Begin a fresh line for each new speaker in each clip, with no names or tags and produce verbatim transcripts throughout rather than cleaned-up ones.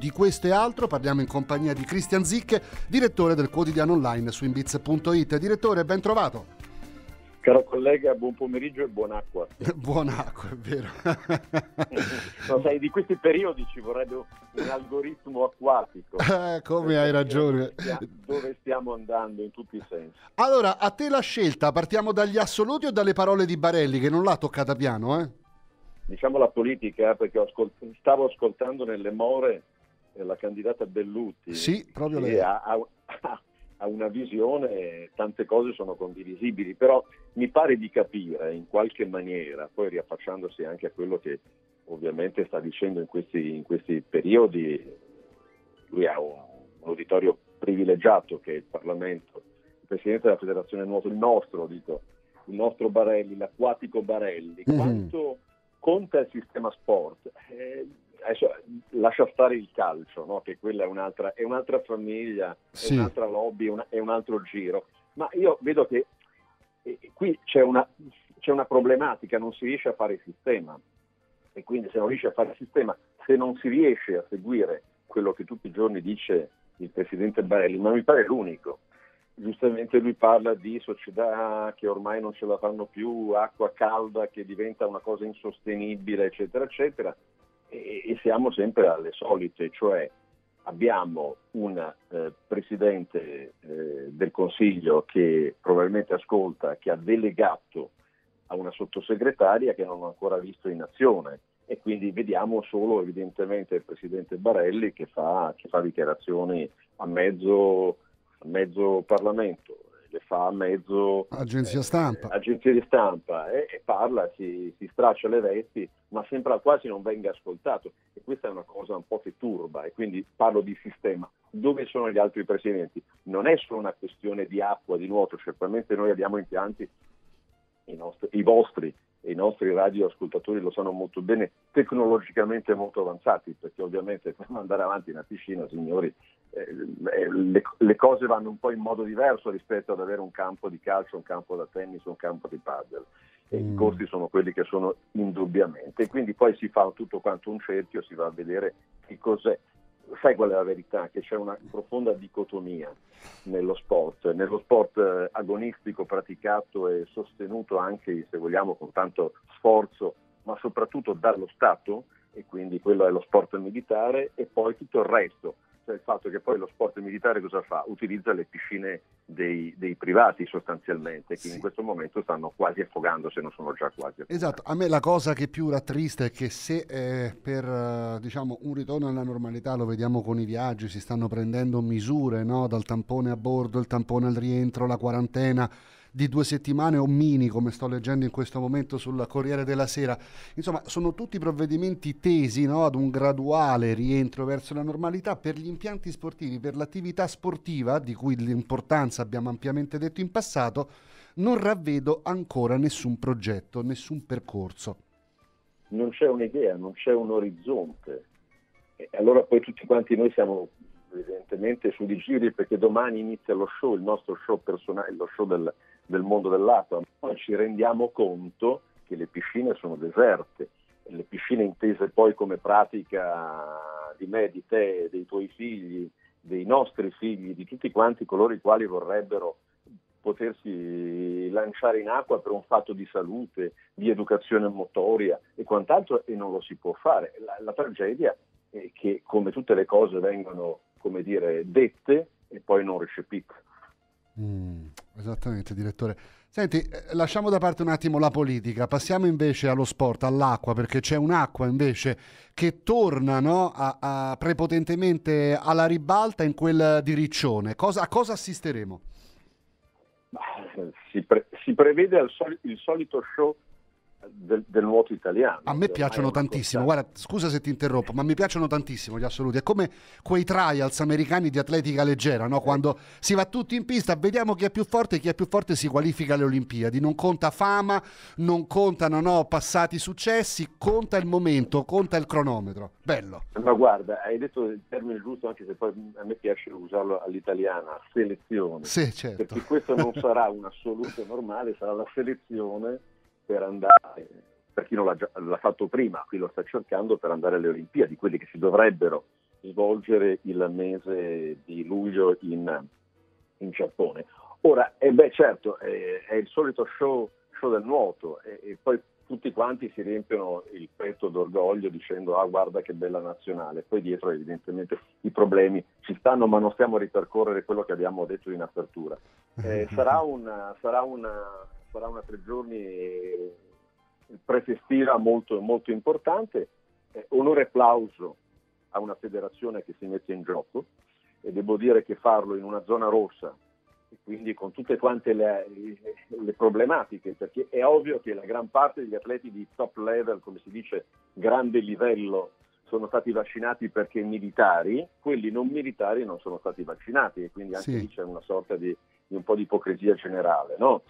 Di questo e altro parliamo in compagnia di Christian Zicche, direttore del quotidiano online swimbiz punto it. Direttore, ben trovato.
Caro collega, buon pomeriggio e buon'acqua.
Buon'acqua, è vero.
No, sai, di questi periodi ci vorrebbe un algoritmo acquatico.
Eh, come hai ragione.
Dove stiamo andando in tutti i sensi.
Allora, a te la scelta, partiamo dagli assoluti o dalle parole di Barelli, che non l'ha toccata piano, eh?
Diciamo la politica, perché ho ascolt- stavo ascoltando nelle more la candidata Belluti.
Sì, proprio
che
lei.
Ha, ha, ha una visione, tante cose sono condivisibili, però mi pare di capire in qualche maniera, poi riaffacciandosi anche a quello che ovviamente sta dicendo in questi, in questi periodi, lui ha un, un uditorio privilegiato che è il Parlamento, il Presidente della Federazione Nuoto, il nostro, dico, il nostro Barelli, l'acquatico Barelli, mm-hmm. Quanto conta il sistema sport? Eh, adesso lascia stare il calcio, no? Che quella è un'altra, è un'altra famiglia, sì. È un'altra lobby, una, è un altro giro, ma io vedo che eh, qui c'è una, c'è una problematica, non si riesce a fare il sistema, e quindi se non riesce a fare il sistema, se non si riesce a seguire quello che tutti i giorni dice il Presidente Barelli, ma mi pare l'unico. Giustamente lui parla di società che ormai non ce la fanno più, acqua calda che diventa una cosa insostenibile, eccetera, eccetera, e, e siamo sempre alle solite, cioè abbiamo un eh, Presidente eh, del Consiglio che probabilmente ascolta, che ha delegato a una sottosegretaria che non ho ancora visto in azione, e quindi vediamo solo evidentemente il Presidente Barelli che fa, che fa dichiarazioni a mezzo... a mezzo Parlamento, le fa a mezzo
agenzia stampa,
eh, agenzia di stampa eh, e parla, si, si straccia le vesti, ma sembra quasi non venga ascoltato, e questa è una cosa un po' che turba, e quindi parlo di sistema. Dove sono gli altri presidenti? Non è solo una questione di acqua, di nuoto, certamente noi abbiamo impianti, i, nostri, i vostri e i nostri radioascoltatori lo sanno molto bene, tecnologicamente molto avanzati, perché ovviamente per andare avanti in una piscina, signori, eh, le, le cose vanno un po' in modo diverso rispetto ad avere un campo di calcio, un campo da tennis, un campo di padel, e mm. i costi sono quelli che sono indubbiamente, e quindi poi si fa tutto quanto un cerchio, si va a vedere che cos'è. Sai qual è la verità? Che c'è una profonda dicotomia nello sport, nello sport eh, agonistico praticato e sostenuto anche, se vogliamo, con tanto sforzo, ma soprattutto dallo Stato, e quindi quello è lo sport militare, e poi tutto il resto, cioè il fatto che poi lo sport militare cosa fa? Utilizza le piscine dei, dei privati sostanzialmente, che sì. In questo momento stanno quasi affogando, se non sono già quasi affogando.
Esatto, a me la cosa che più rattrista è che se eh, per eh, diciamo un ritorno alla normalità, lo vediamo con i viaggi, si stanno prendendo misure, no? Dal tampone a bordo, il tampone al rientro, la quarantena di due settimane o mini, come sto leggendo in questo momento sul Corriere della Sera. Insomma, sono tutti provvedimenti tesi, no, ad un graduale rientro verso la normalità per gli impianti sportivi, per l'attività sportiva, di cui l'importanza abbiamo ampiamente detto in passato. Non ravvedo ancora nessun progetto, nessun percorso.
Non c'è un'idea, non c'è un orizzonte. E allora poi tutti quanti noi siamo evidentemente sugli giri, perché domani inizia lo show, il nostro show personale, lo show del, del mondo dell'acqua. Poi ci rendiamo conto che le piscine sono deserte, e le piscine intese poi come pratica di me, di te, dei tuoi figli, dei nostri figli, di tutti quanti coloro i quali vorrebbero potersi lanciare in acqua per un fatto di salute, di educazione motoria e quant'altro, e non lo si può fare. La, la tragedia è che, come tutte le cose, vengono, come dire, dette e poi non recepite.
Mm, esattamente, direttore. Senti, eh, lasciamo da parte un attimo la politica, passiamo invece allo sport, all'acqua, perché c'è un'acqua invece che torna, no, a, a prepotentemente alla ribalta in quel di Riccione. Cosa, a cosa assisteremo?
Si, pre- si prevede il, soli- il solito show del, del nuoto italiano.
A me piacciono tantissimo, guarda, scusa se ti interrompo, ma mi piacciono tantissimo gli assoluti. È come quei trials americani di atletica leggera, no? Quando si va tutti in pista, vediamo chi è più forte, e chi è più forte si qualifica alle Olimpiadi. Non conta fama, non contano, no, passati successi, conta il momento, conta il cronometro. Bello.
Ma guarda, hai detto il termine giusto, anche se poi a me piace usarlo all'italiana, selezione.
Sì, certo.
Perché questo non sarà un assoluto normale, sarà la selezione per andare, per chi non l'ha, già, l'ha fatto prima, qui lo sta cercando, per andare alle Olimpiadi, quelli che si dovrebbero svolgere il mese di luglio in, in Giappone. Ora, eh beh, certo, eh, è il solito show, show del nuoto e, e poi tutti quanti si riempiono il petto d'orgoglio dicendo ah guarda che bella nazionale, poi dietro evidentemente i problemi ci stanno, ma non stiamo a ripercorrere quello che abbiamo detto in apertura. Eh, sarà una, sarà una, sarà una tre giorni eh, prefestiva molto, molto importante, eh, onore e applauso a una federazione che si mette in gioco e devo dire che farlo in una zona rossa e quindi con tutte quante le, le problematiche, perché è ovvio che la gran parte degli atleti di top level, come si dice, grande livello, sono stati vaccinati perché militari, quelli non militari non sono stati vaccinati e quindi anche
Sì.
lì c'è una sorta di, di un po' di ipocrisia generale, no?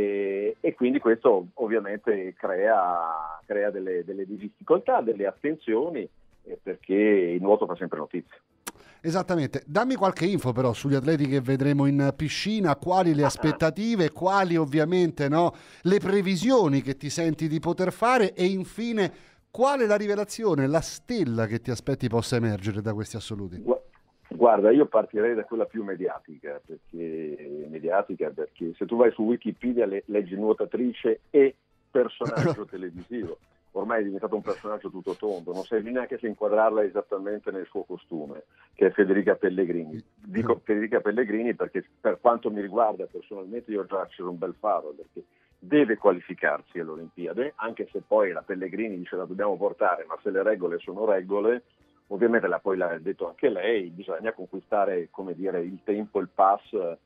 E, e quindi questo ovviamente crea, crea delle, delle difficoltà, delle attenzioni, eh, perché il nuoto fa sempre notizia.
Esattamente, dammi qualche info però sugli atleti che vedremo in piscina, quali le aspettative, quali ovviamente no, le previsioni che ti senti di poter fare e infine qual è la rivelazione, la stella che ti aspetti possa emergere da questi assoluti?
Guarda, io partirei da quella più mediatica, perché, mediatica perché se tu vai su Wikipedia le, leggi nuotatrice e personaggio televisivo. Ormai è diventato un personaggio tutto tondo, non sai neanche se inquadrarla esattamente nel suo costume, che è Federica Pellegrini. Dico Federica Pellegrini perché per quanto mi riguarda personalmente io ho già acceso un bel faro, perché deve qualificarsi alle Olimpiadi, anche se poi la Pellegrini dice la dobbiamo portare, ma se le regole sono regole, ovviamente la, poi l'ha detto anche lei, bisogna conquistare, come dire, il tempo, il pass,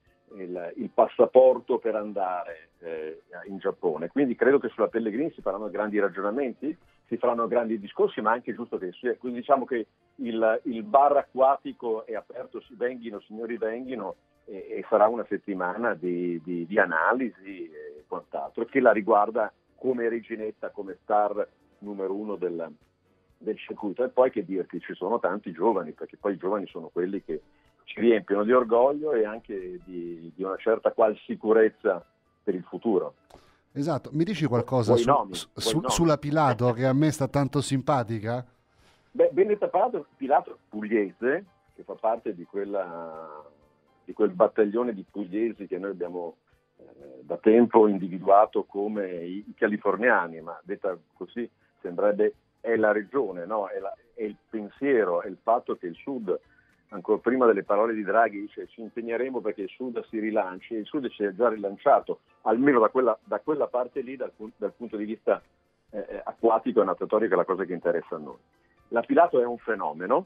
il, il passaporto per andare eh, in Giappone. Quindi credo che sulla Pellegrini si faranno grandi ragionamenti, si faranno grandi discorsi, ma è anche giusto che sia. Quindi diciamo che il, il bar acquatico è aperto, si venghino, signori venghino, e, e sarà una settimana di, di, di analisi e quant'altro, che la riguarda come reginetta, come star numero uno del, del circuito. E poi che dirti, ci sono tanti giovani, perché poi i giovani sono quelli che ci riempiono di orgoglio e anche di, di una certa qual sicurezza per il futuro.
Esatto, mi dici qualcosa
Vuoi
su,
nomi?
su,
Vuoi nomi?
sulla Pilato che a me sta tanto simpatica?
Beh, Benedetta Pilato, Pilato pugliese, che fa parte di, quella, di quel battaglione di pugliesi che noi abbiamo eh, da tempo individuato come i, i californiani, ma detta così sembrerebbe è la regione, no? È, la, è il pensiero, è il fatto che il Sud, ancora prima delle parole di Draghi, dice ci impegneremo perché il Sud si rilanci, e il Sud si è già rilanciato, almeno da quella, da quella parte lì, dal, dal punto di vista eh, acquatico e natatorio, che è la cosa che interessa a noi. La Pilato è un fenomeno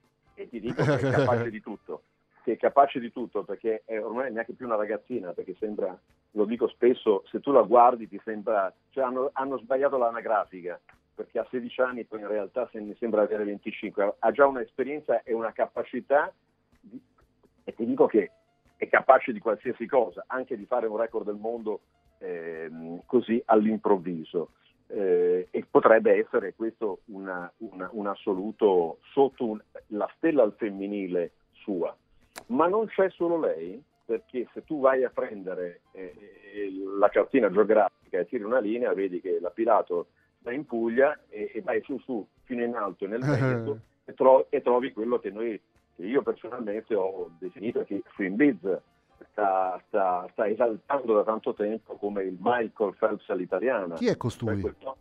e ti dico che è capace di tutto, che è capace di tutto perché è ormai neanche più una ragazzina, perché sembra, lo dico spesso, se tu la guardi ti sembra, cioè hanno, hanno sbagliato l'anagrafica, perché ha sedici anni, poi in realtà se mi sembra avere venticinque, ha già un'esperienza e una capacità di, e ti dico che è capace di qualsiasi cosa, anche di fare un record del mondo eh, così all'improvviso. Eh, e potrebbe essere questo una, una, un assoluto sotto un, la stella al femminile sua, ma non c'è solo lei, perché se tu vai a prendere eh, la cartina geografica e tiri una linea vedi che la Pilato sta in Puglia e, e vai su su fino in alto nel Veneto e, tro- e trovi quello che noi che io personalmente ho definito che Swim Biz Sta, sta, sta esaltando da tanto tempo come il Michael Phelps all'italiana.
Chi è costui?
To-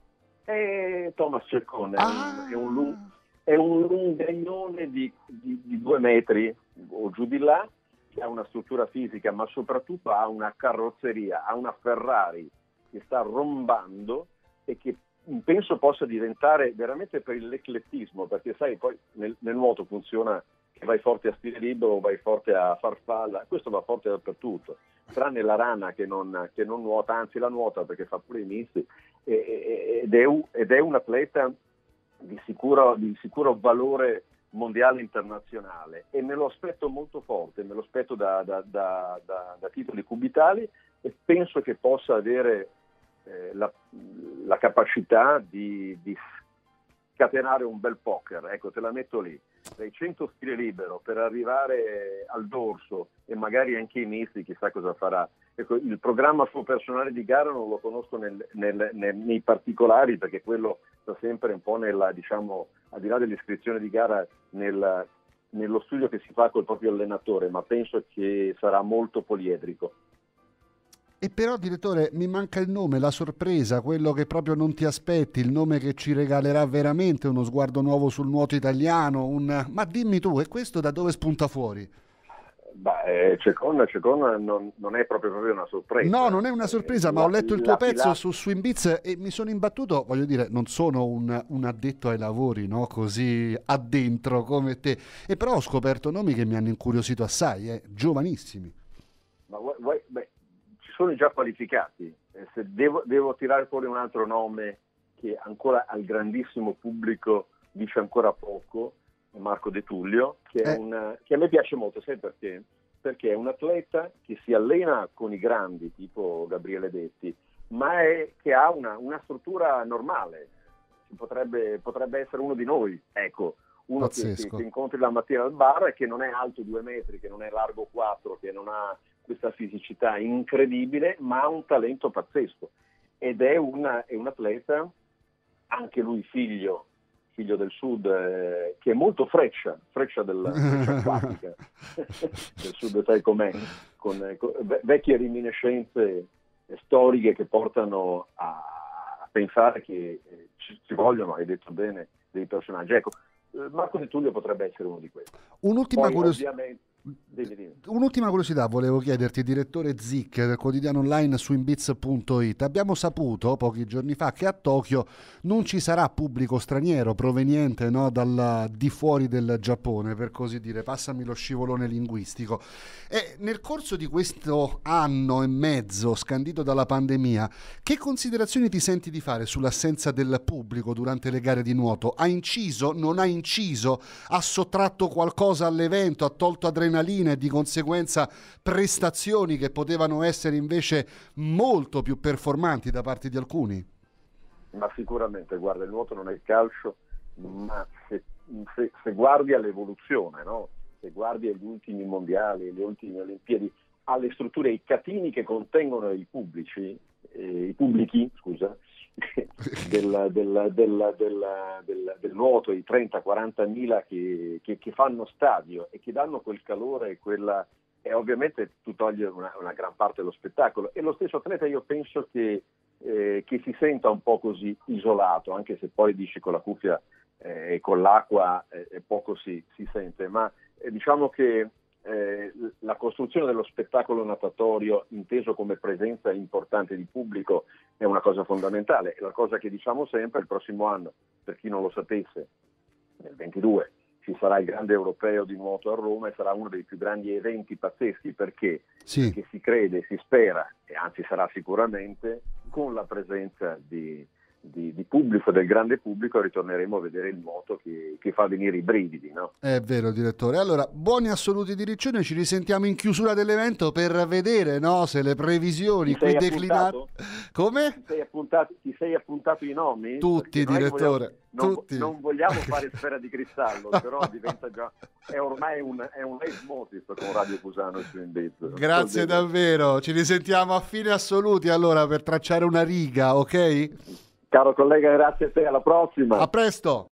è Thomas Ceccone,
Ah.
è, un, è, un, è un lungagnone di, di, di due metri o giù di là, che ha una struttura fisica, ma soprattutto ha una carrozzeria, ha una Ferrari che sta rombando e che penso possa diventare veramente per l'eclettismo, perché sai, poi nel, nel nuoto funziona che vai forte a stile libero o vai forte a farfalla, questo va forte dappertutto, tranne la rana che non, che non nuota, anzi la nuota perché fa pure i misti, ed è, un, ed è un atleta di sicuro, di sicuro valore mondiale internazionale e me lo aspetto molto forte, me lo aspetto da, da, da, da, da titoli cubitali e penso che possa avere eh, la, la capacità di, di scatenare un bel poker, ecco te la metto lì, dai cento stile libero per arrivare al dorso e magari anche i misti, chissà cosa farà. Ecco, il programma suo personale di gara non lo conosco nel, nel, nel, nei particolari perché quello sta sempre un po' nella, diciamo, al di là dell'iscrizione di gara nel, nello studio che si fa col proprio allenatore, ma penso che sarà molto poliedrico.
E però, direttore, mi manca il nome, la sorpresa, quello che proprio non ti aspetti, il nome che ci regalerà veramente uno sguardo nuovo sul nuoto italiano. Un... Ma dimmi tu, e questo da dove spunta fuori?
Beh, Cecon, Cecon non, non è proprio, proprio una sorpresa.
No, non è una sorpresa,
eh,
ma
la,
ho letto il tuo pezzo
la...
su Swim Beats e mi sono imbattuto, voglio dire, non sono un, un addetto ai lavori, no? Così addentro come te, e però ho scoperto nomi che mi hanno incuriosito assai, eh? Giovanissimi.
Ma vuoi, vuoi, beh, ci sono già qualificati. Eh, se devo, devo tirare fuori un altro nome che ancora al grandissimo pubblico dice ancora poco, Marco De Tullio, che, è
Eh.
un, che a me piace molto, sai perché? Perché è un atleta che si allena con i grandi, tipo Gabriele Detti, ma è, che ha una, una struttura normale, potrebbe, potrebbe essere uno di noi, ecco, uno che, che, che incontri la mattina al bar e che non è alto due metri, che non è largo quattro, che non ha questa fisicità incredibile, ma ha un talento pazzesco, ed è, una, è un atleta, anche lui figlio, figlio del sud, eh, che è molto freccia, freccia della freccia acquatica, del sud sai com'è, con, con vecchie reminiscenze storiche che portano a pensare che ci, ci vogliono, hai detto bene, dei personaggi. Ecco, Marco De Tullio potrebbe essere uno di questi.
Un'ultima
Poi,
curiosità.
ovviamente, Devi dire.
Un'ultima curiosità volevo chiederti, direttore Zic del quotidiano online swimbeats punto it. Abbiamo saputo pochi giorni fa che a Tokyo non ci sarà pubblico straniero proveniente, no, dal di fuori del Giappone, per così dire, passami lo scivolone linguistico. E nel corso di questo anno e mezzo scandito dalla pandemia, che considerazioni ti senti di fare sull'assenza del pubblico durante le gare di nuoto? Ha inciso? Non ha inciso? Ha sottratto qualcosa all'evento? Ha tolto adrenalina e di conseguenza prestazioni che potevano essere invece molto più performanti da parte di alcuni?
Ma sicuramente, guarda, il nuoto non è il calcio, ma se, se, se guardi all'evoluzione, no? Se guardi agli ultimi mondiali, alle ultime Olimpiadi, alle strutture, ai catini che contengono i pubblici, eh, i pubblici, scusa, del, del, del, del, del, del nuoto, i trenta quaranta mila che, che, che fanno stadio e che danno quel calore e quella, e ovviamente tu togli una, una gran parte dello spettacolo, e lo stesso atleta io penso che, eh, che si senta un po' così isolato, anche se poi dici con la cuffia eh, e con l'acqua eh, poco si, si sente, ma eh, diciamo che Eh, la costruzione dello spettacolo natatorio inteso come presenza importante di pubblico è una cosa fondamentale, e la cosa che diciamo sempre: il prossimo anno, per chi non lo sapesse, nel ventidue ci sarà il grande europeo di nuoto a Roma, e sarà uno dei più grandi eventi pazzeschi, perché,
sì.
perché si crede, si spera, e anzi sarà sicuramente, con la presenza di Di, di pubblico, del grande pubblico, ritorneremo a vedere il nuoto che, che fa venire i brividi, no?
È vero, direttore. Allora, buoni assoluti di Riccione, ci risentiamo in chiusura dell'evento per vedere, no, se le previsioni qui declinate. Come?
Ti sei, appuntato, ti sei appuntato i nomi?
Tutti, direttore.
Vogliamo,
tutti.
Non, non vogliamo fare sfera di cristallo, però diventa già, è ormai un, è un leitmotiv con Radio Cusano e Swimbeats.
Grazie davvero, ci risentiamo a fine assoluti allora per tracciare una riga, ok?
Caro collega, grazie a te, alla prossima.
A presto.